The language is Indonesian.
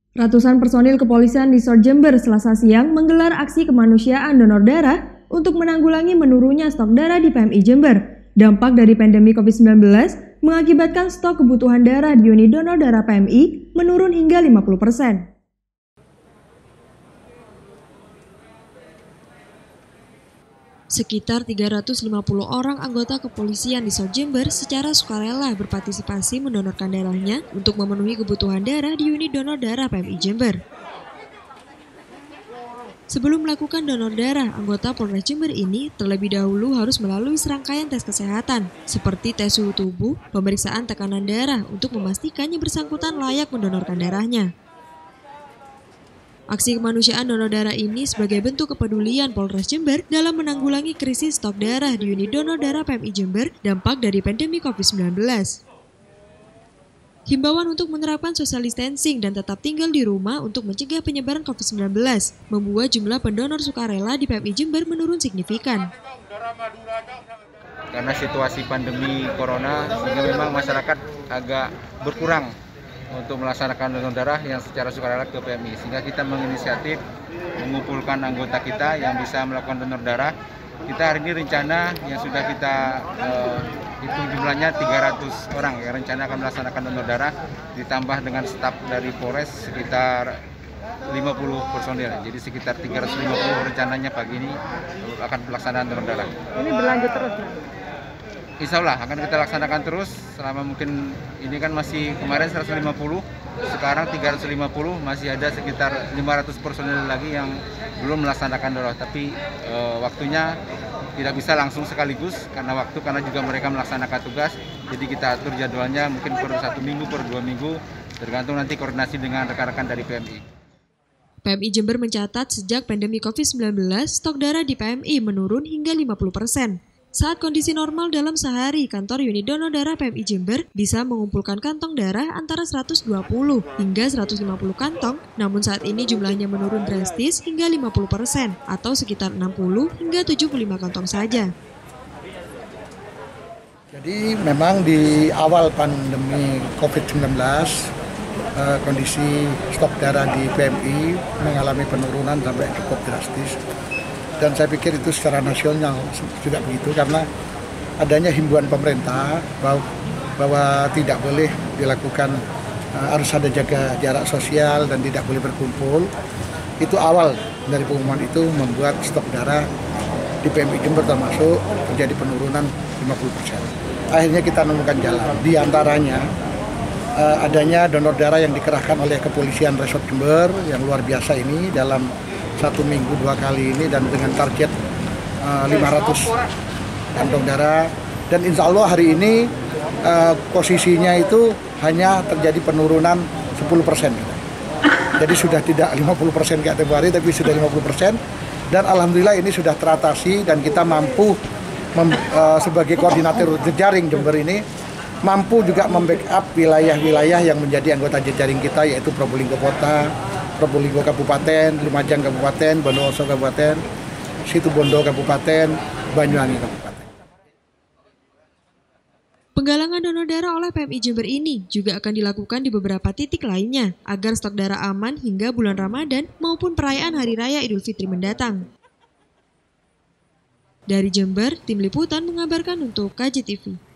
Ratusan personil kepolisian di Sor Jember Selasa siang menggelar aksi kemanusiaan donor darah untuk menanggulangi menurunnya stok darah di PMI Jember. Dampak dari pandemi COVID-19 mengakibatkan stok kebutuhan darah di unit donor darah PMI menurun hingga 50%. Sekitar 350 orang anggota kepolisian di Sor Jember secara sukarela berpartisipasi mendonorkan darahnya untuk memenuhi kebutuhan darah di unit donor darah PMI Jember. Sebelum melakukan donor darah, anggota Polres Jember ini terlebih dahulu harus melalui serangkaian tes kesehatan, seperti tes suhu tubuh, pemeriksaan tekanan darah untuk memastikan yang bersangkutan layak mendonorkan darahnya. Aksi kemanusiaan donor darah ini sebagai bentuk kepedulian Polres Jember dalam menanggulangi krisis stok darah di unit donor darah PMI Jember dampak dari pandemi COVID-19. Himbauan untuk menerapkan social distancing dan tetap tinggal di rumah untuk mencegah penyebaran COVID-19 membuat jumlah pendonor sukarela di PMI Jember menurun signifikan. Karena situasi pandemi corona, sehingga memang masyarakat agak berkurang untuk melaksanakan donor darah yang secara sukarela ke PMI, sehingga kita menginisiatif mengumpulkan anggota kita yang bisa melakukan donor darah. Kita hari ini rencana yang sudah kita hitung jumlahnya 300 orang yang rencana akan melaksanakan donor darah, ditambah dengan staf dari Polres sekitar 50 personil, jadi sekitar 350 rencananya pagi ini akan pelaksanaan donor darah. Ini berlanjut terus ya? Insya Allah akan kita laksanakan terus selama mungkin ini kan masih kemarin 150, sekarang 350, masih ada sekitar 500 personil lagi yang belum melaksanakan donor, tapi waktunya tidak bisa langsung sekaligus karena juga mereka melaksanakan tugas, jadi kita atur jadwalnya mungkin per 1 minggu, per 2 minggu, tergantung nanti koordinasi dengan rekan-rekan dari PMI. PMI Jember mencatat sejak pandemi COVID-19, stok darah di PMI menurun hingga 50%. Saat kondisi normal dalam sehari, kantor unit donor darah PMI Jember bisa mengumpulkan kantong darah antara 120 hingga 150 kantong, namun saat ini jumlahnya menurun drastis hingga 50% atau sekitar 60 hingga 75 kantong saja. Jadi memang di awal pandemi COVID-19, kondisi stok darah di PMI mengalami penurunan sampai cukup drastis. Dan saya pikir itu secara nasional juga begitu, karena adanya himbauan pemerintah bahwa tidak boleh dilakukan, harus ada jaga jarak sosial dan tidak boleh berkumpul. Itu awal dari pengumuman itu membuat stok darah di PMI Jember termasuk terjadi penurunan 50%. Akhirnya kita menemukan jalan, di antaranya adanya donor darah yang dikerahkan oleh Kepolisian Resort Jember yang luar biasa ini dalam 1 minggu 2 kali ini, dan dengan target 500 kantong darah, dan insya Allah hari ini posisinya itu hanya terjadi penurunan 10%. Jadi sudah tidak 50% kayak tempoh hari, tapi sudah 50%, dan alhamdulillah ini sudah teratasi, dan kita mampu sebagai koordinator jejaring Jember ini mampu juga membackup wilayah-wilayah yang menjadi anggota jejaring kita, yaitu Probolinggo Kota, Probolinggo Kabupaten, Lumajang Kabupaten, Bondowoso Kabupaten, Situbondo Kabupaten, Banyuwangi Kabupaten. Penggalangan donor darah oleh PMI Jember ini juga akan dilakukan di beberapa titik lainnya agar stok darah aman hingga bulan Ramadan maupun perayaan Hari Raya Idul Fitri mendatang. Dari Jember, tim liputan mengabarkan untuk KJTV.